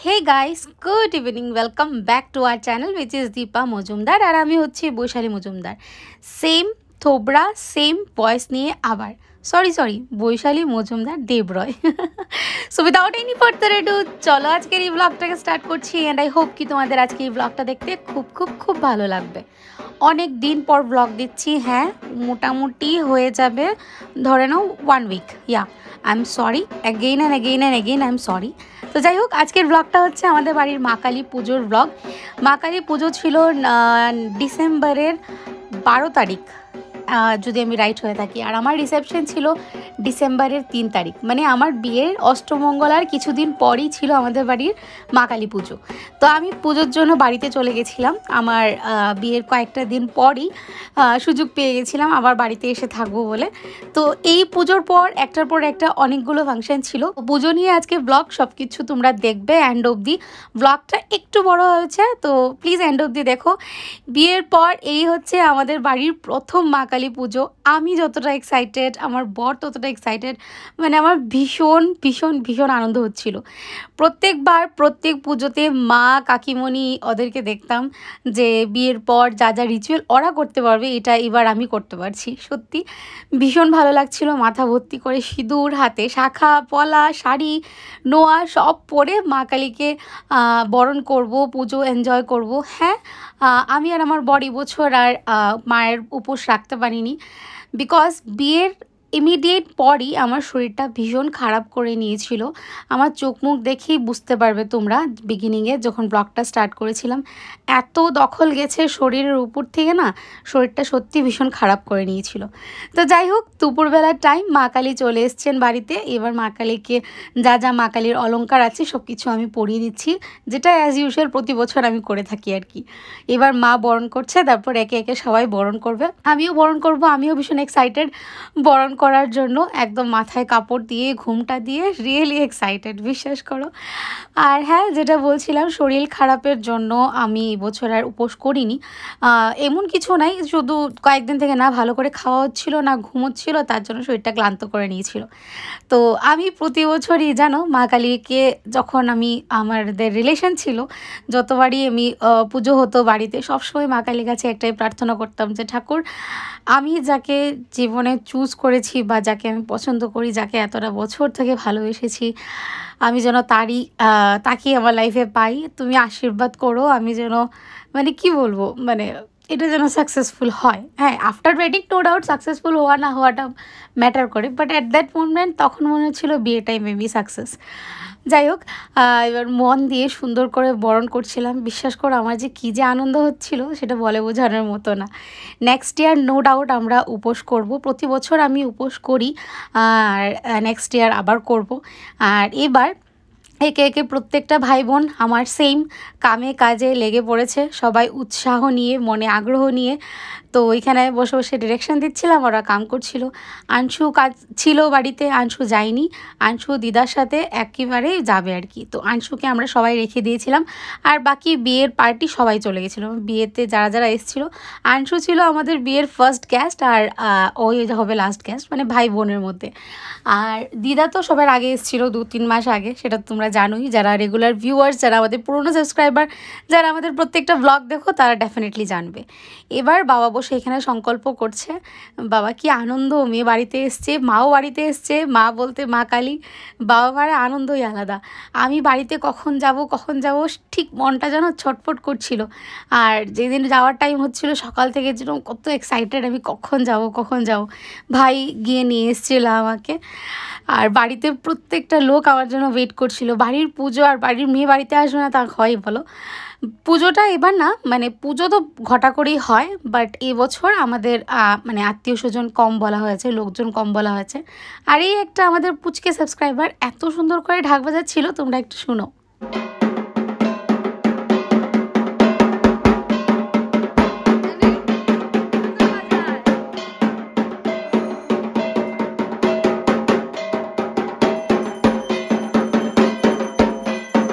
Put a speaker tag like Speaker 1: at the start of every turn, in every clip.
Speaker 1: Hey guys, good evening. Welcome back to our channel which is Deepa Mojumdar আর আমি হচ্ছি Baishali Majumdar. Same থোবড়া same voice নিয়ে আবার sorry Baishali Majumdar Debroy. So without any further ado চলো আজকের এই ব্লগটাকে স্টার্ট করছি এন্ড আই হোপ কি তোমাদের আজকে এই ব্লগটা দেখতে খুব ভালো লাগবে। অনেক দিন পর ব্লগ দিচ্ছি, হ্যাঁ মোটামুটি হয়ে যাবে ধরে নাও 1 week. I am sorry again I am sorry. তো যাই হোক, আজকের ব্লগটা হচ্ছে আমাদের বাড়ির মা কালী পুজোর ব্লগ। মা কালী পুজো ছিল ডিসেম্বরের 12 তারিখ যদি আমি রাইট হয়ে থাকি, আর আমার রিসেপশন ছিল ডিসেম্বরের 3 তারিখ, মানে আমার বিয়ের অষ্টমঙ্গলার কিছুদিন পরই ছিল আমাদের বাড়ির মা কালী পুজো। তো আমি পুজোর জন্য বাড়িতে চলে গেছিলাম, আমার বিয়ের কয়েকটা দিন পরই সুযোগ পেয়ে গেছিলাম আবার বাড়িতে এসে থাকবো বলে। তো এই পুজোর পর একটার পর একটা অনেকগুলো ফাংশন ছিল। পুজো নিয়ে আজকে ব্লগ, সব কিছু তোমরা দেখবে এন্ড অবধি। ব্লগটা একটু বড় হয়েছে তো প্লিজ এন্ড অবধি দেখো। বিয়ের পর এই হচ্ছে আমাদের বাড়ির প্রথম মা কালী পুজো। আমি যতটা এক্সাইটেড, আমার বর ততটা এক্সাইটেড, মানে আমার ভীষণ আনন্দ হচ্ছিল। প্রত্যেক পুজোতে মা কাকিমণি ওদেরকে দেখতাম যে বিয়ের পর যা রিচুয়াল ওরা করতে পারবে এটা এবার আমি করতে পারছি। সত্যি ভীষণ ভালো লাগছিল। মাথা ভর্তি করে সিঁদুর, হাতে শাখা পলা, শাড়ি নোয়া সব পরে মা কালীকে বরণ করব, পুজো এনজয় করব। হ্যাঁ, আমি আর আমার বর বছর আর মায়ের উপোস রাখতে পারিনি, বিকজ বিয়ের ইমিডিয়েট পরই আমার শরীরটা ভীষণ খারাপ করে নিয়েছিল। আমার চোখ মুখ দেখেই বুঝতে পারবে তোমরা, বিগিনিংয়ে যখন ব্লগটা স্টার্ট করেছিলাম এত দখল গেছে শরীরের উপর থেকে না, শরীরটা সত্যি ভীষণ খারাপ করে নিয়েছিল। তো যাই হোক, দুপুরবেলার টাইম মা কালী চলে এসছেন বাড়িতে। এবার মা কালীকে যা মা কালীর অলংকার আছে সব কিছু আমি পরিয়ে দিচ্ছি, যেটা অ্যাজ ইউজুয়াল প্রতি বছর আমি করে থাকি আর কি। এবার মা বরণ করছে, তারপর একে একে সবাই বরণ করবে, আমিও বরণ করব। আমিও ভীষণ এক্সাইটেড বরণ করার জন্য, একদম মাথায় কাপড় দিয়ে ঘুমটা দিয়ে রিয়েলি এক্সাইটেড, বিশ্বাস করো। আর হ্যাঁ, যেটা বলছিলাম, শরীর খারাপের জন্য আমি এবছর আর উপোস করিনি। এমন কিছু নাই, শুধু কয়েকদিন থেকে না ভালো করে খাওয়া হচ্ছিল না ঘুমোচ্ছিল, তার জন্য শরীরটা ক্লান্ত করে নিয়েছিল। তো আমি প্রতি বছরই জানো মা কালীকে, যখন আমাদের রিলেশন ছিল, যতবারই আমি পুজো হতো বাড়িতে, সবসময় মা কালীর কাছে একটাই প্রার্থনা করতাম যে ঠাকুর, আমি যাকে জীবনে চুজ করেছি বা যাকে আমি পছন্দ করি, যাকে এতটা বছর থেকে ভালোবেসেছি, আমি যেন তাকে আমার লাইফে পাই। তুমি আশীর্বাদ করো, আমি যেন মানে কি বলবো, মানে এটা যেন সাকসেসফুল হয়। হ্যাঁ, after wedding no doubt successful হওয়া না হওয়াটা ম্যাটার করে, বাট অ্যাট দ্যাট মোমেন্ট তখন মনে হচ্ছিল বিয়েটাই মেবি সাকসেস। যাই হোক, এবার মন দিয়ে সুন্দর করে বরণ করছিলাম। বিশ্বাস করো আমার যে কী যে আনন্দ হচ্ছিল সেটা বলে বোঝানোর মতো না। নেক্সট ইয়ার নো ডাউট আমরা উপোস করব, প্রতি বছর আমি উপোস করি, আর নেক্সট ইয়ার আবার করব। আর এবার একে একে প্রত্যেকটা ভাই বোন আমার সেম কামে কাজে লেগে পড়েছে, সবাই উৎসাহ নিয়ে, মনে আগ্রহ নিয়ে। তো ওইখানে বসে বসে ডিরেকশন দিচ্ছিলাম, ওরা কাম করছিল। আনশু কাজ ছিল বাড়িতে, আনশু যায়নি, আনশু দিদার সাথে একেবারে যাবে আর কি। তো আনশুকে আমরা সবাই রেখে দিয়েছিলাম, আর বাকি বিয়ের পার্টি সবাই চলে গেছিলো। বিয়েতে যারা এসেছিলো, আনশু ছিল আমাদের বিয়ের ফার্স্ট গেস্ট, আর ওই হবে লাস্ট গেস্ট, মানে ভাই বোনের মধ্যে। আর দিদা তো সবার আগে এসেছিলো, 2-3 মাস আগে, সেটা তোমরা জানোই। যারা রেগুলার ভিউয়ার্স, যারা আমাদের পুরনো সাবস্ক্রাইবার, যারা আমাদের প্রত্যেকটা ব্লগ দেখো, তারা ডেফিনেটলি জানবে। এবার বাবা বসে এখানে সংকল্প করছে। বাবা কি আনন্দ, মেয়ে বাড়িতে এসছে, মাও বাড়িতে এসছে, মা বলতে মা কালী, বাবা মার আনন্দই আলাদা। আমি বাড়িতে কখন যাব ঠিক মনটা যেন ছটফট করছিল। আর যেদিন যাওয়ার টাইম হচ্ছিল সকাল থেকে যেরকম কত এক্সাইটেড আমি, কখন যাব। ভাই গিয়ে নিয়ে এসেছিল আমাকে, আর বাড়িতে প্রত্যেকটা লোক আমার জন্য ওয়েট করছিল। বাড়ির পুজো আর বাড়ির মেয়ে বাড়িতে আসবে না তা হয় বলো? পুজোটা এবার না, মানে পুজো তো ঘটা করেই হয়, বাট এবছর আমাদের মানে আত্মীয় স্বজন কম বলা হয়েছে, লোকজন কম বলা হয়েছে। আর এই একটা আমাদের পুচকে সাবস্ক্রাইবার এত সুন্দর করে ঢাক বাজাচ্ছিল, তোমরা একটু শুনো।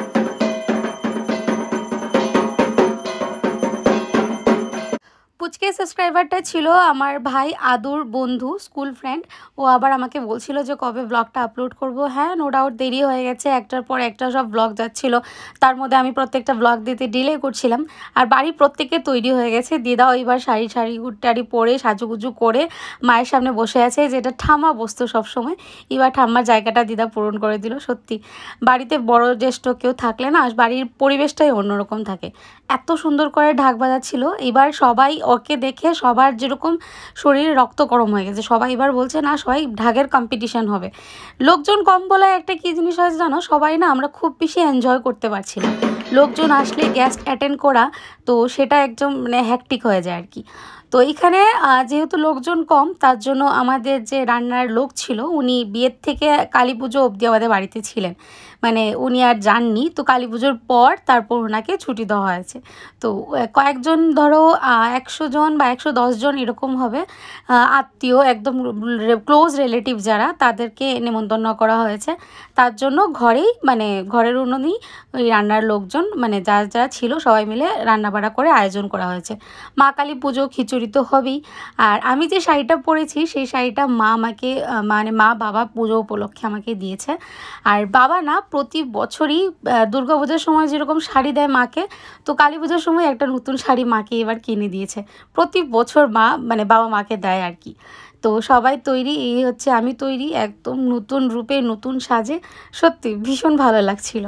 Speaker 1: পুচকে সাবস্ক্রাইবারটা ছিল আমার ভাই আদুর বন্ধু, স্কুল ফ্রেন্ড। ও আবার আমাকে বলছিল যে কবে ব্লগটা আপলোড করব। হ্যাঁ, নো ডাউট দেরি হয়ে গেছে, একটার পর একটা সব ব্লগ যাচ্ছিলো, তার মধ্যে আমি প্রত্যেকটা ব্লগ দিতে ডিলে করছিলাম। আর বাড়ির প্রত্যেকে তৈরি হয়ে গেছে, দিদাও এবার শাড়ি টাড়ি পরে সাজুগুজু করে মায়ের সামনে বসে আছে, যেটা ঠাম্মা বসতো সবসময়। এবার ঠাম্মার জায়গাটা দিদা পূরণ করে দিল। সত্যি বাড়িতে বড় জ্যেষ্ঠ কেউ থাকলে না বাড়ির পরিবেশটাই অন্যরকম থাকে। এত সুন্দর করে ঢাক বাজাচ্ছিল। এবার সবাই ওকে দেখে সবার যেরকম শরীরে রক্ত গরম হয়ে গেছে, সবাই এবার বলছে না সবাই ঢাকের কম্পিটিশান হবে। লোকজন কম বলে একটা কী জিনিস হয়েছে জানো, সবাই না আমরা খুব বেশি এনজয় করতে পারছি না। লোকজন আসলে গেস্ট অ্যাটেন্ড করা, তো সেটা একদম মানে হ্যাকটিক হয়ে যায় আর কি। তো এইখানে যেহেতু লোকজন কম, তার জন্য আমাদের যে রান্নার লোক ছিল উনি বিয়ের থেকে কালী পুজো অবধি আমাদের বাড়িতে ছিলেন, মানে উনি আর যাননি। তো কালী পুজোর পর তারপর ওনাকে ছুটি দেওয়া হয়েছে। তো কয়েকজন ধরো 100 জন বা 110 জন এরকম হবে আত্মীয়, একদম ক্লোজ রিলেটিভ যারা, তাদেরকে নেমন্তন্ন করা হয়েছে। তার জন্য ঘরেই মানে ঘরের উনুনেই ওই রান্নার লোকজন মানে যারা ছিল সবাই মিলে রান্নাবাড়া করে আয়োজন করা হয়েছে। মা কালী পুজো, খিচুড়ি তো হবেই। আর আমি যে শাড়িটা পরেছি সেই শাড়িটা মা আমাকে মানে মা বাবা পুজো উপলক্ষে আমাকে দিয়েছে। আর বাবা না প্রতি বছরই দুর্গাপূজার সময় যেরকম শাড়ি দেয় মাকে, তো কালী পুজোর সময় একটা নতুন শাড়ি মাকে এবার কিনে দিয়েছে। প্রতি বছর মা মানে বাবা মাকে দেয় আর কি। তো সবাই তৈরি, এই হচ্ছে আমি তৈরি একদম নতুন রূপে নতুন সাজে। সত্যি ভীষণ ভালো লাগছিল।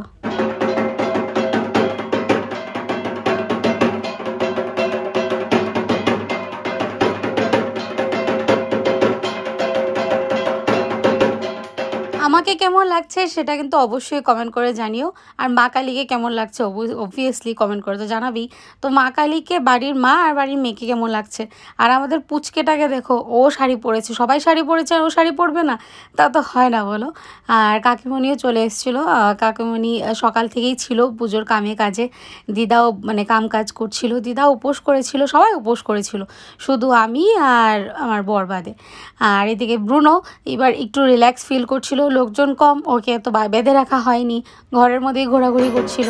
Speaker 1: আমাকে কেমন লাগছে সেটা কিন্তু অবশ্যই কমেন্ট করে জানিও। আর মা কালীকে কেমন লাগছে অবভিয়াসলি কমেন্ট করে তো জানাবেই। তো মা কালীকে বাড়ির মা আর বাড়ির মেয়েকে কেমন লাগছে। আর আমাদের পুচকেটাকে দেখো, ও শাড়ি পরেছে, সবাই শাড়ি পরেছে আর ও শাড়ি পরবে না, তা তো হয় না বলো। আর কাকিমণিও চলে এসেছিলো। কাকিমণি সকাল থেকেই ছিল পুজোর কামে কাজে। দিদাও মানে কাম কাজ করছিল, দিদা উপোস করেছিল, সবাই উপোস করেছিল, শুধু আমি আর আমার বর বাদে। আর এদিকে ব্রুনো এবার একটু রিল্যাক্স ফিল করছিল, লোকজন কম, ওকে তো বেঁধে রাখা হয়নি, ঘরের মধ্যেই ঘোরাঘুরি করছিল।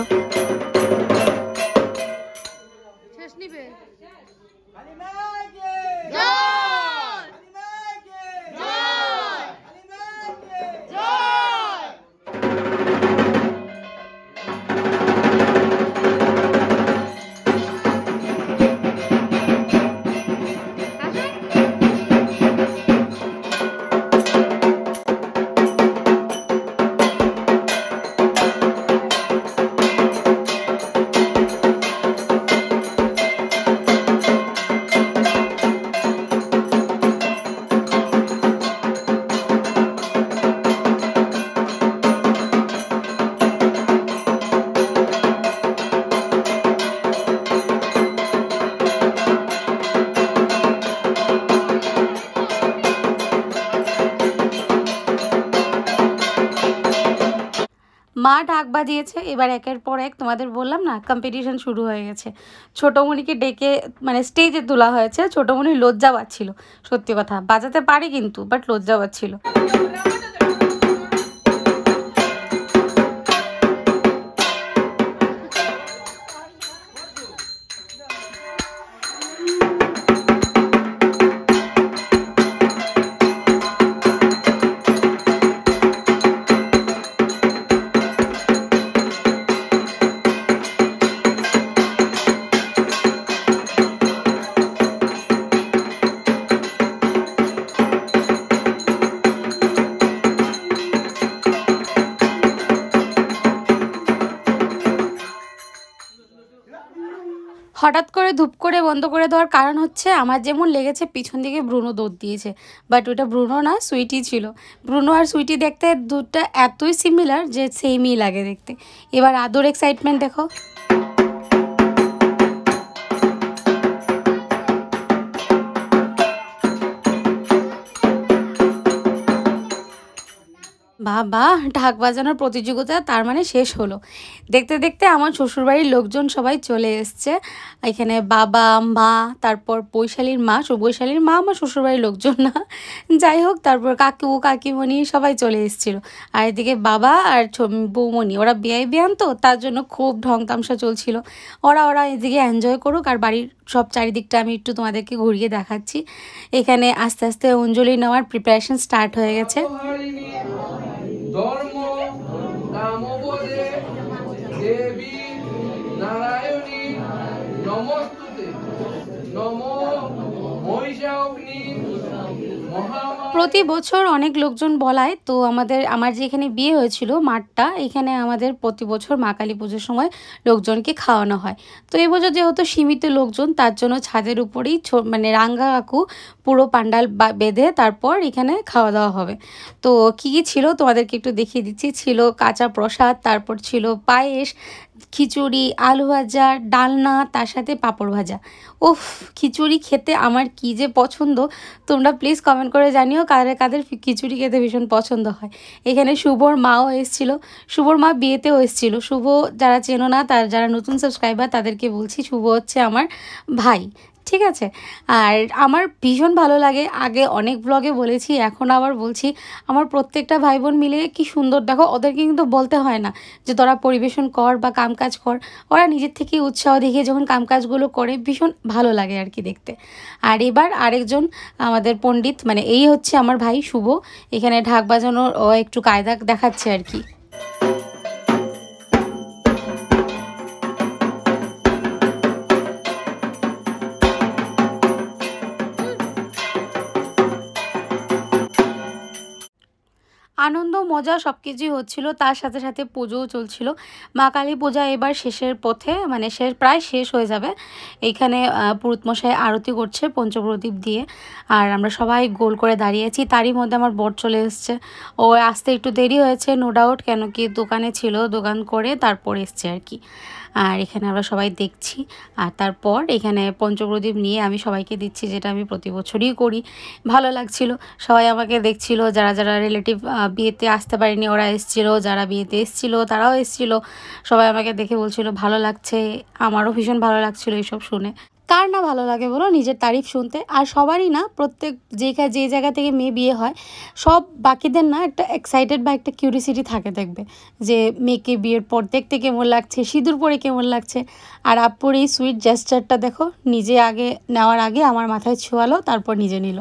Speaker 1: মা ঢাক বাজিয়েছে, এবার একের পর এক তোমাদের বললাম না কম্পিটিশন শুরু হয়ে গেছে। ছোটোমণিকে ডেকে মানে স্টেজে তোলা হয়েছে। ছোটোমণি লজ্জা পাচ্ছিল, সত্যি কথা, বাজাতে পারে কিন্তু বাট লজ্জা পাচ্ছিল। হঠাৎ করে ধূপ করে বন্ধ করে দেওয়ার কারণ হচ্ছে আমার যেমন লেগেছে পিছন দিকে ব্রুনো দৌড় দিয়েছে, বাট ওটা ব্রুনো না, সুইটি ছিল। ব্রুনো আর সুইটি দেখতে দুধটা এতই সিমিলার যে সেমই লাগে দেখতে। এবার আদর এক্সাইটমেন্ট দেখো। বাবা, ঢাক বাজানোর প্রতিযোগিতা তার মানে শেষ হলো। দেখতে দেখতে আমার শ্বশুরবাড়ির লোকজন সবাই চলে এসছে। এখানে বাবা, মা, তারপর বৈশালীর মা, বৈশালীর মা আমার শ্বশুরবাড়ির লোকজন না, যাই হোক, তারপর কাকু কাকিমণি সবাই চলে এসেছিলো। আর এদিকে বাবা আর বৌমণি ওরা বেয়াই বেয়ান, তো তার জন্য খুব ঢং তামসা চলছিল। ওরা এদিকে এনজয় করুক, আর বাড়ির সব চারিদিকটা আমি একটু তোমাদেরকে ঘুরিয়ে দেখাচ্ছি। এখানে আস্তে আস্তে অঞ্জলি নেওয়ার প্রিপারেশন স্টার্ট হয়ে গেছে। ধর্ম কামবদে দেবী নারায়ণী নমস্তুতে নমো মহিষাগ্নি। প্রতি বছর অনেক লোকজন বলায় তো আমার যেখানে বিয়ে হয়েছিল মাঠটা, এখানে আমাদের প্রতি বছর মা কালী পুজোর সময় লোকজনকে খাওয়ানো হয়। তো এই বছর যেহেতু সীমিত লোকজন, তার জন্য ছাদের উপরেই মানে রাঙ্গা কাকু পুরো পান্ডাল বেঁধে তারপর এখানে খাওয়া দাওয়া হবে। তো কী কী ছিল তোমাদেরকে একটু দেখিয়ে দিচ্ছি। ছিল কাঁচা প্রসাদ, তারপর ছিল পায়েস, খিচুড়ি, আলু ভাজা, ডালনা, তার সাথে পাঁপড় ভাজা। উফ, খিচুড়ি খেতে আমার কী যে পছন্দ, তোমরা প্লিজ কমেন্ট করে জানিও কাদের কাদের খিচুড়ি খেতে ভীষণ পছন্দ হয়। এখানে শুভর মাও এসেছিল, শুভর মা বিয়েতেও এসেছিল। শুভ যারা চেনো না, যারা নতুন সাবস্ক্রাইবার তাদেরকে বলছি, শুভ হচ্ছে আমার ভাই, ঠিক আছে। আর আমার ভীষণ ভালো লাগে, আগে অনেক ব্লগে বলেছি, এখন আবার বলছি, আমার প্রত্যেকটা ভাই বোন মিলে কি সুন্দর, দেখো ওদেরকে কিন্তু বলতে হয় না যে তোরা পরিবেশন কর বা কামকাজ কর, ওরা নিজের থেকেই উৎসাহ দেখিয়ে যখন কামকাজগুলো করে ভীষণ ভালো লাগে আর কি দেখতে। আর এবার আরেকজন আমাদের পণ্ডিত, মানে এই হচ্ছে আমার ভাই শুভ, এখানে ঢাক বাজানোর ও একটু কায়দা দেখাচ্ছে আর কি। আনন্দ মজা সব কিছুই হচ্ছিলো, তার সাথে সাথে পুজোও চলছিল। মা কালী পূজা এবার শেষের পথে, মানে প্রায় শেষ হয়ে যাবে। এইখানে পুরুতমশাই আরতি করছে পঞ্চপ্রদীপ দিয়ে, আর আমরা সবাই গোল করে দাঁড়িয়েছি। তারই মধ্যে আমার বর চলে এসছে, ও আসতে একটু দেরি হয়েছে নো ডাউট, কেন কি দোকানে ছিল, দোকান করে তারপর এসছে আর কি। আর এখানে আমরা সবাই দেখছি, আর তারপর এখানে পঞ্চপ্রদীপ নিয়ে আমি সবাইকে দিচ্ছি, যেটা আমি প্রতি বছরই করি। ভালো লাগছিল, সবাই আমাকে দেখছিল, যারা যারা রিলেটিভ বিয়েতে আসতে পারেনি ওরা এসেছিলো, যারা বিয়েতে এসেছিলো তারাও এসেছিলো। সবাই আমাকে দেখে বলছিল ভালো লাগছে, আমারও ভীষণ ভালো লাগছিল এইসব শুনে। কার না ভালো লাগে বলো নিজের তারিফ শুনতে? আর সবারই না, প্রত্যেক যে জায়গা থেকে মেয়ে বিয়ে হয়, সব বাকিদের না একটা এক্সাইটেড বা একটা কিউরিসিটি থাকে, দেখবে যে মেয়েকে বিয়ের পর দেখতে কেমন লাগছে, সিঁদুর পরে কেমন লাগছে। আর আপুর এই সুইট জেস্টারটা দেখো, নিজে আগে নেওয়ার আগে আমার মাথায় ছোঁয়ালো, তারপর নিজে নিল।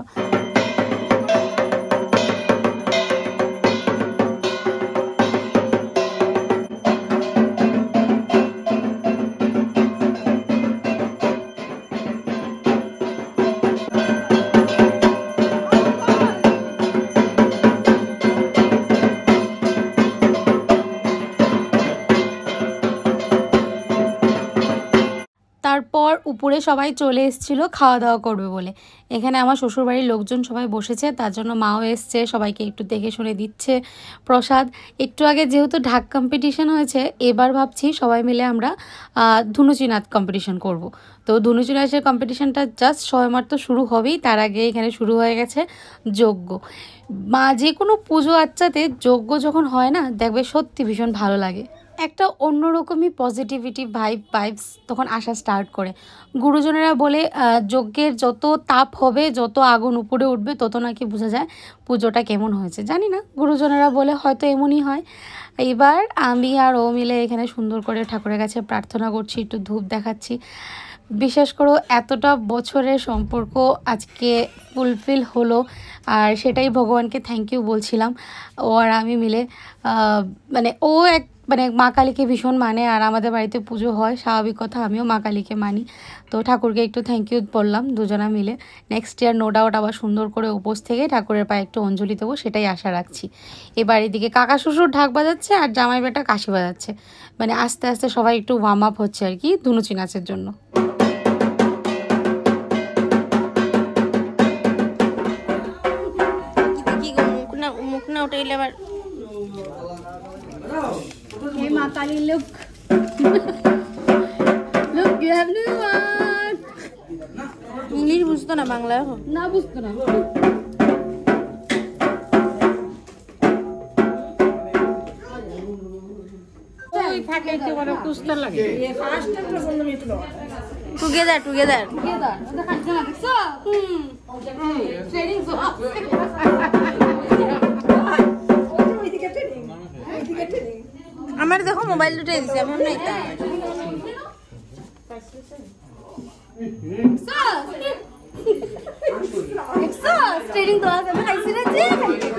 Speaker 1: তারপর উপরে সবাই চলে এসেছিলো খাওয়া দাওয়া করবে বলে। এখানে আমার শ্বশুরবাড়ির লোকজন সবাই বসেছে, তার জন্য মাও এসছে, সবাইকে একটু দেখে শুনে দিচ্ছে প্রসাদ। একটু আগে যেহেতু ঢাক কম্পিটিশন হয়েছে, এবার ভাবছি সবাই মিলে আমরা ধুনুচি নাচ কম্পিটিশন করব। তো ধুনুচি নাচের কম্পিটিশনটা জাস্ট সবেমাত্র শুরু হবেই, তার আগে এখানে শুরু হয়ে গেছে যজ্ঞ। মা যে কোনো পুজো আচ্চাতে যজ্ঞ যখন হয় না, দেখবে সত্যি ভীষণ ভালো লাগে, একটা অন্যরকমই পজিটিভিটি ভাইবস তখন আসা স্টার্ট করে। গুরুজনেরা বলে যজ্ঞের যত তাপ হবে, যত আগুন উপরে উঠবে, তত নাকি বোঝা যায় পুজোটা কেমন হয়েছে। জানি না, গুরুজনেরা বলে, হয়তো এমনই হয়। এবার আমি আর ও মিলে এখানে সুন্দর করে ঠাকুরের কাছে প্রার্থনা করছি, একটু ধূপ দেখাচ্ছি। বিশ্বাস করো, এতটা বছরের সম্পর্ক আজকে ফুলফিল হলো, আর সেটাই ভগবানকে থ্যাংক ইউ বলছিলাম। ও আর আমি মিলে, মানে ও মানে মা কালীকে ভীষণ মানে, আর আমাদের বাড়িতে পুজো হয়, স্বাভাবিক কথা, আমিও মা কালীকে মানি। তো ঠাকুরকে একটু থ্যাংক ইউ বললাম দুজনা মিলে। নেক্সট ইয়ার নো ডাউট আবার সুন্দর করে উপোস থেকে ঠাকুরের পায়ে একটু অঞ্জলি দেবো, সেটাই আশা রাখছি। এবার এদিকে কাকা শ্বশুর ঢাক বাজাচ্ছে আর জামাই বেটা কাশি বাজাচ্ছে, মানে আস্তে আস্তে সবাই একটু ওয়ার্ম আপ হচ্ছে আর কি ধুনুচি নাচের জন্য। মুখ না উঠাইলে আবার Hey Makali, look. Look, you have new one. English বুঝতো না, বাংলা না বুঝতো না।
Speaker 2: থাকে একেবারে কুস্তা লাগে
Speaker 1: টুগেদার টুগেদার আমার দেখো মোবাইল দুটাই দিছে আমি নাই তা ট্রেনিং তো আছে আমি খাইছি না যে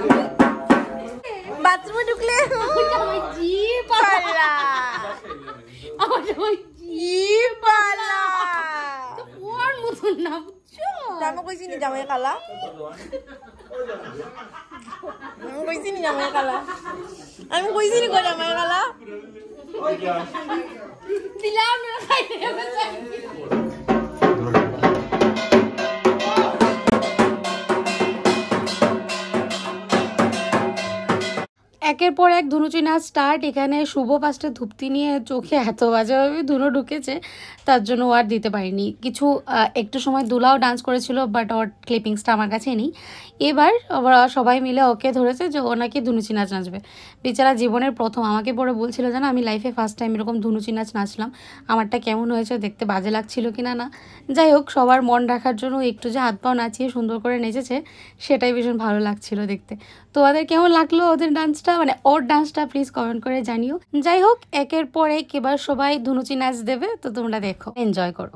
Speaker 1: বাথরুমে ঢুকলে জি পালা আমার জি পালা তো কোন মতন না বুঝছো আমি কইছি নি জামাই কালা আমি কইছি নি জামাই কালা আমি কইছি নি জামাই কালা দিলাম না খাইতে একের পর এক ধুনুচি নাচ স্টার্ট। এখানে শুভ ফার্স্টে ধূপতি নিয়ে চোখে এত বাজেভাবে ধুনো ঢুকেছে, তার জন্য ও আর দিতে পারিনি কিছু। একটু সময় দুলাও ডান্স করেছিল, বাট ওর ক্লিপিংসটা আমার কাছে নেই। এবার সবাই মিলে ওকে ধরেছে যে ও নাকি ধুনুচি নাচ নাচবে। বেচারা জীবনের প্রথম আমাকে পরে বলছিল জানো, আমি লাইফে ফার্স্ট টাইম এরকম ধুনুচি নাচ নাচলাম, আমারটা কেমন হয়েছে, দেখতে বাজে লাগছিল কি না। যাই হোক, সবার মন রাখার জন্য একটু যে হাত পাও নাচিয়ে সুন্দর করে নেচেছে, সেটাই ভীষণ ভালো লাগছিল দেখতে। তোমাদের কেমন লাগলো ওদের ডান্সটা, মানে ওর ডান্সটা, প্লিজ কমেন্ট করে জানিও। যাই হোক, একের পর এক এবার সবাই ধুনুচি নাচ দেবে, তো তোমরা দেখো, এনজয় করো।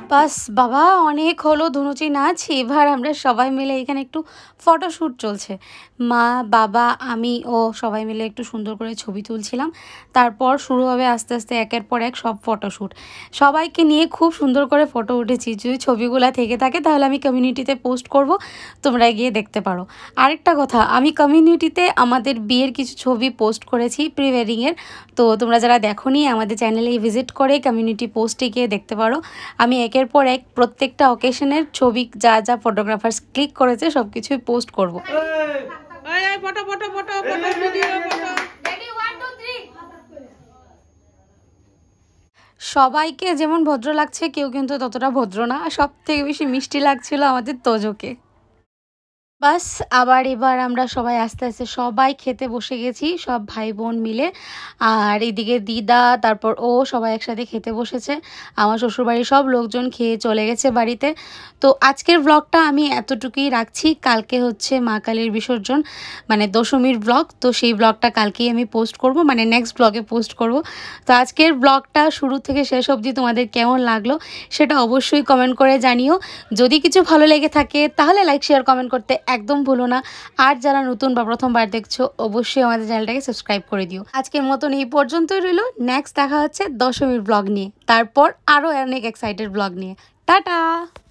Speaker 1: বাস বাবা অনেক হলো ধুনুচি নাচ। এবার আমরা সবাই মিলে এখানে একটু ফটোশ্যুট চলছে, মা বাবা আমি ও সবাই মিলে একটু সুন্দর করে ছবি তুলছিলাম। তারপর শুরু হবে আস্তে আস্তে একের পর এক সব ফটোশ্যুট। সবাইকে নিয়ে খুব সুন্দর করে ফটো উঠেছি। যদি ছবিগুলো থেকে থাকে তাহলে আমি কমিউনিটিতে পোস্ট করব, তোমরা গিয়ে দেখতে পারো। আরেকটা কথা, আমি কমিউনিটিতে আমাদের বিয়ের কিছু ছবি পোস্ট করেছি প্রি ওয়েডিংয়ের, তো তোমরা যারা দেখোনি আমাদের চ্যানেলে ভিজিট করে কমিউনিটি পোস্টে গিয়ে দেখতে পারো। আমি একের পর এক প্রত্যেকটা অকেশনের ছবি যা যা ফটোগ্রাফার্স ক্লিক করেছে সব কিছুই পোস্ট করবো। সবাইকে যেমন ভদ্র লাগছে কেউ কিন্তু ততটা ভদ্র না। সব থেকে বেশি মিষ্টি লাগছিল আমাদের তোজোকে। বাস আবার এবার আমরা সবাই আস্তে আস্তে সবাই খেতে বসে গেছি, সব ভাই বোন মিলে। আর এদিকে দিদা তারপর ও সবাই একসাথে খেতে বসেছে। আমার শ্বশুরবাড়ির সব লোকজন খেয়ে চলে গেছে বাড়িতে। তো আজকের ব্লগটা আমি এতটুকুই রাখছি। কালকে হচ্ছে মা কালীর বিসর্জন, মানে দশমীর ব্লগ। তো সেই ব্লগটা কালকেই আমি পোস্ট করব, মানে নেক্সট ব্লগে পোস্ট করব। তো আজকের ব্লগটা শুরু থেকে শেষ অবধি তোমাদের কেমন লাগলো সেটা অবশ্যই কমেন্ট করে জানিও। যদি কিছু ভালো লেগে থাকে তাহলে লাইক শেয়ার কমেন্ট করতে একদম ভুলো না। আর যারা নতুন বা প্রথমবার দেখছো অবশ্যই আমাদের চ্যানেলটাকে সাবস্ক্রাইব করে দিও। আজকের মতন এই পর্যন্তই রইল। নেক্সট দেখা হচ্ছে দশমীর ব্লগ নিয়ে, তারপর আরও অনেক এক্সাইটেড ব্লগ নিয়ে। টাটা।